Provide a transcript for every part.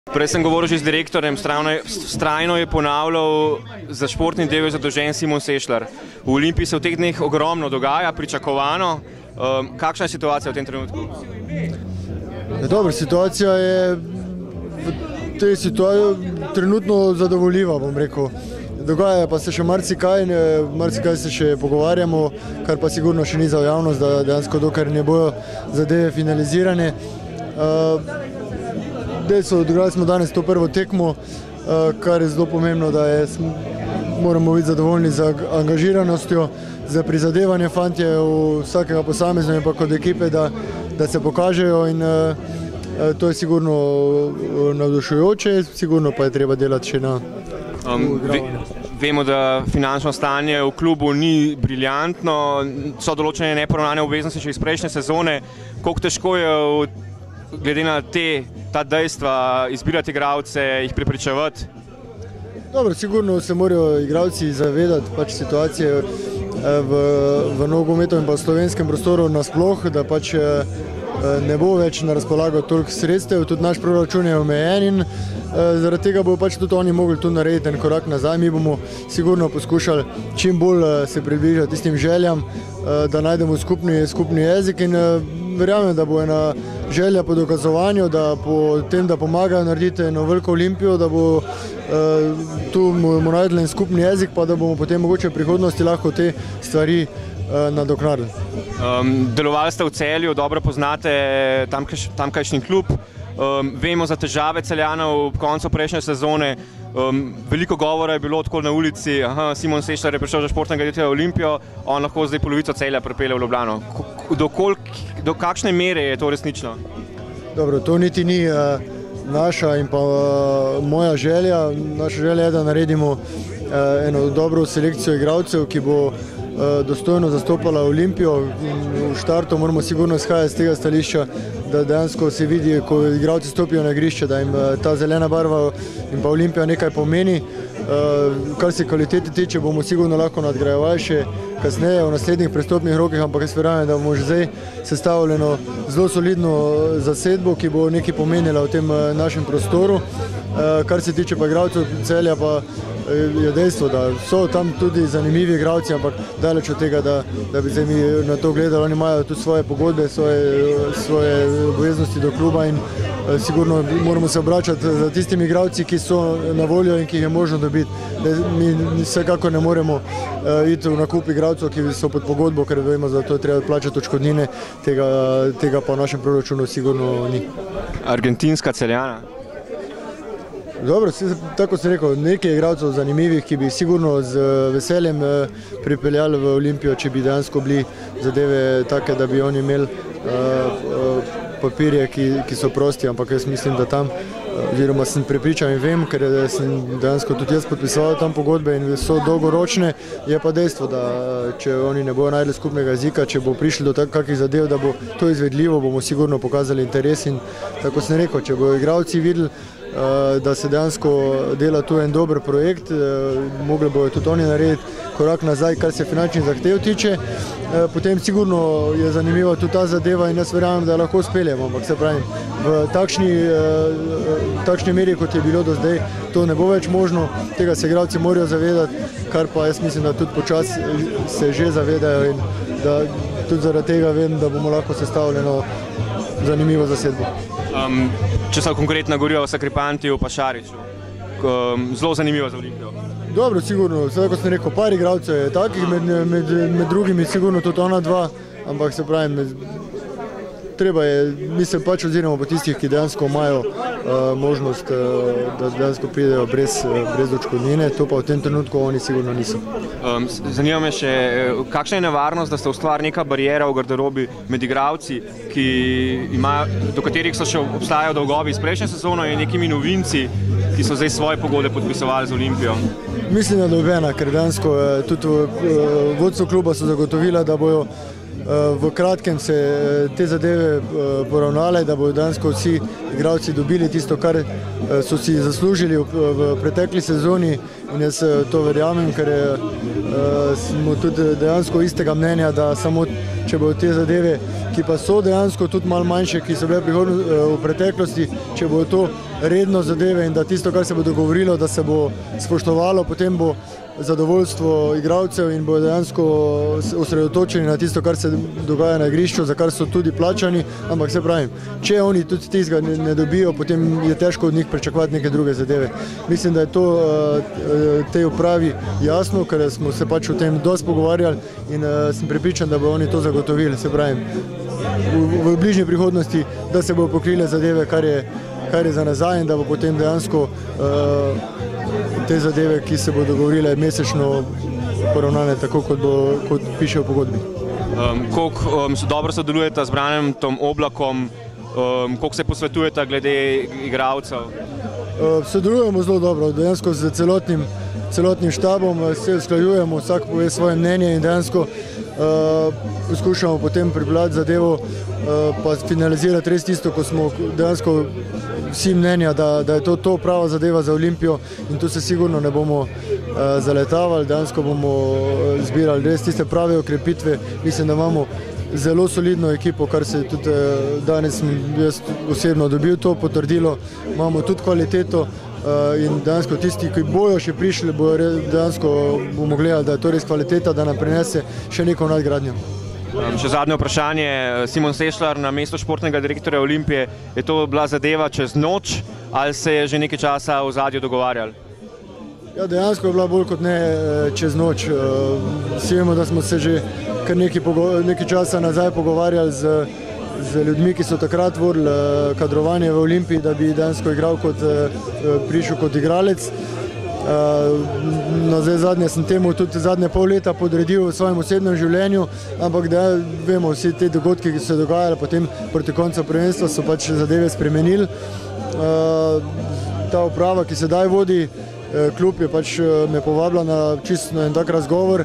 Prej sem govoril že z direktorjem, vztrajno je ponavljal, za športni del je zadolžen Simon Sešljar. V Olimpiji se v teh dneh ogromno dogaja, pričakovano. Kakšna je situacija v tem trenutku? Dobra, situacija je v tej situaciji trenutno zadovoljiva, bom rekel. Dogaja pa se še marsikaj se še pogovarjamo, kar pa sigurno še ni za javnost, da dejansko dokler ne bojo zadeve finalizirane. Odigrali smo danes to prvo tekmo, kar je zelo pomembno, da moramo biti zadovoljni z angažiranostjo, za prizadevanje fantje vsakega posameznika pa kot ekipe, da se pokažejo in to je sigurno navdušujoče, sigurno pa je treba delati še na Vemo, da finančno stanje v klubu ni briljantno, so določene neporavnane obveznosti še iz prejšnje sezone. Koliko težko je glede na ta dejstva izbirati igralce, jih prepričevati? Dobro, sigurno se morajo igralci zavedati pač situacije v nogometu in pa v slovenskem prostoru nasploh, da pač ne bo več na razpolago toliko sredstev, tudi naš proračun je omejen in zaradi tega bodo pač tudi oni mogli tu narediti en korak nazaj. Mi bomo sigurno poskušali čim bolj se približati tistim željam, da najdemo skupni jezik in verjamem, da bo ena želja po dokazovanju, da po tem, da pomagajo narediti eno veliko Olimpijo, da bo tu bomo najdli en skupni jezik, pa da bomo potem mogoče v prihodnosti lahko te stvari nadoknadili. Delovali ste v Celju, dobro poznate tamkajšnji klub. Vemo za težave Celjanov ob koncu prejšnje sezone. Veliko govora je bilo tako na ulici, Simon Sešljar je prišel za športnega direktorja v Olimpijo, on lahko zdaj polovico Celja pripelje v Ljubljano. Do kakšne mere je to resnično? Dobro, to niti ni naša in pa moja želja. Naša želja je, da naredimo eno dobro selekcijo igralcev, ki bo dostojno zastopala Olimpijo. V štartu moramo sigurno izhajati z tega stališča, da dejansko se vidi, ko igralci stopijo na igrišče, da jim ta zelena barva in pa Olimpija nekaj pomeni. Kar se kvalitete tiče, bomo sigurno lahko nadgrajevali še kasneje v naslednjih prestopnih rokih, ampak jaz verjamem, da bomo že zdaj sestavljeno zelo solidno zasedbo, ki bo nekaj pomenila v tem našem prostoru. Kar se tiče pa igralcev Celja, pa je dejstvo, da so tam tudi zanimivi igralci, ampak daleč od tega, da bi se mi na to gledali. Oni imajo tudi svoje pogodbe, svoje obveznosti do kluba in sigurno moramo se obračati za tistimi igralci, ki so na voljo in ki jih je možno dobiti. Mi vsekako ne moremo iti v nakup igralcev, ki so pod pogodbo, ker vemo, da to je treba plačati odškodnine, tega pa v našem proračunu sigurno ni. Argentinska Celjana? Dobro, tako sem rekel, nekaj igralcev zanimivih, ki bi sigurno z veseljem pripeljali v Olimpijo, če bi dejansko bili zadeve take, da bi oni imeli papirje, ki so prosti, ampak jaz mislim, da tam, oziroma sem prepričan in vem, ker sem dejansko tudi jaz podpisoval tam pogodbe in so dolgoročne, je pa dejstvo, da če oni ne bojo najdli skupnega jezika, če bo prišli do kakih zadev, da bo to izvedljivo, bomo sigurno pokazali interes in tako sem rekel, če bojo igralci videli, da se dejansko dela tu en dober projekt, mogli bojo tudi oni narediti korak nazaj, kar se finančnih zahtev tiče. Potem sigurno je zanimiva tudi ta zadeva in jaz verjamem, da lahko uspeljemo, ampak se pravim, v takšni meri, kot je bilo do zdaj, to ne bo več možno, tega se igralci morajo zavedati, kar pa jaz mislim, da tudi počasi se že zavedajo in da tudi zaradi tega vem, da bomo lahko sestavljeno zanimivo zasedbo. Če so konkretno govorijo o Sakripantiju pa Šariću, zelo zanimivo za Olimpijo. Dobro, sigurno, vse kot sem rekel, par igralcev je takih, med drugimi sigurno tudi ona dva, ampak se pravim, treba je, mi se pač oziramo po tistih, ki dejansko imajo možnost, da dejansko pridejo brez odškodnine, to pa v tem trenutku oni sigurno niso. Zanima me še, kakšna je nevarnost, da se ustvari neka barijera v garderobi med igralci, do katerih so še obstajajo dolgovi iz prejšnje sezone in nekimi novinci, ki so zdaj svoje pogodbe podpisovali z Olimpijo? Mislim, da nobena, ker dejansko tudi vodstvo kluba so zagotovila, da bojo v kratkem se te zadeve poravnale, da bodo dejansko vsi igralci dobili tisto, kar so si zaslužili v pretekli sezoni in jaz to verjamem, ker smo tudi dejansko istega mnenja, da samo če bodo te zadeve, ki pa so dejansko tudi malo manjše, ki so bile v preteklosti, če bodo to redno zadeve in da tisto, kar se bo dogovorilo, da se bo spoštovalo, potem bo zadovoljstvo igralcev in bo dejansko osredotočeni na tisto, kar se dogaja na igrišču, za kar so tudi plačani, ampak se pravim, če oni tudi tistega ne dobijo, potem je težko od njih pričakovati neke druge zadeve. Mislim, da je to tej upravi jasno, ker smo se pač o tem dosti pogovarjali in sem prepričan, da bo oni to zagotovili, se pravim, v bližnji prihodnosti, da se bo pokrile zadeve, kar je za nazaj in da bo potem dejansko te zadeve, ki se bo dogovorile mesečno poravnane tako, kot piše v pogodbi. Koliko dobro sodelujete z Branem Tom Oblakom, koliko se posvetujete glede igralcev? Sodelujemo zelo dobro, dejansko z celotnim štabom se usklajujemo, vsak pove svoje mnenje in dejansko poskušamo potem pripeljati zadevo pa finalizirati res tisto, ko smo dejansko vsi mnenja, da je to prava zadeva za Olimpijo in tu se sigurno ne bomo zaletavali, dejansko bomo zbirali res tiste prave okrepitve. Mislim, da imamo zelo solidno ekipo, kar se tudi danes sem jaz osebno dobil to potrdilo, imamo tudi kvaliteto in dejansko tisti, ki bojo še prišli, dejansko bomo gledali, da je to res kvaliteta, da nam prinese še neko nadgradnjo. Še zadnje vprašanje, Simon Sešljar na mesto športnega direktorja Olimpije, je to bila zadeva čez noč ali se je že nekaj časa v ozadju dogovarjali? Ja, dejansko je bila bolj kot ne čez noč. Vsi vemo, da smo se že kar nekaj časa nazaj pogovarjali z ljudmi, ki so takrat vodili kadrovanje v Olimpiji, da bi dejansko igral prišel kot igralec. Zadnje sem temu tudi zadnje pol leta podredil v svojem osebnem življenju, ampak da vemo, vsi te dogodki, ki so se dogajali potem proti koncu prvenstva, so pač zadeve spremenili. Ta uprava, ki sedaj vodi klub, je pač me povabila na čisto en tak razgovor,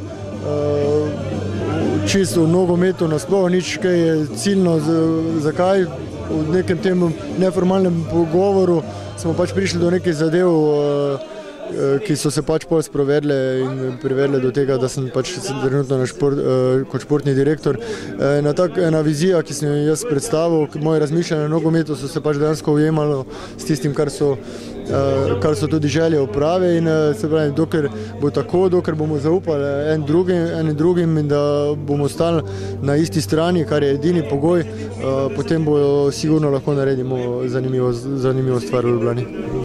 čisto v nogometu nasploh, nič kaj je ciljno, zakaj. V nekem tem neformalnem pogovoru smo pač prišli do nekih zadev, ki so se pač pol sprovedle in privedle do tega, da sem pač trenutno kot športni direktor. Ena vizija, ki sem jo jaz predstavil, moje razmišljanje na nogometu so se pač dejansko ujemalo s tistim, kar so tudi želje uprave in se pravi, dokler bo tako, dokler bomo zaupali eni drugim in da bomo stali na isti strani, kar je edini pogoj, potem bojo sigurno lahko naredimo zanimivo stvar v Ljubljani.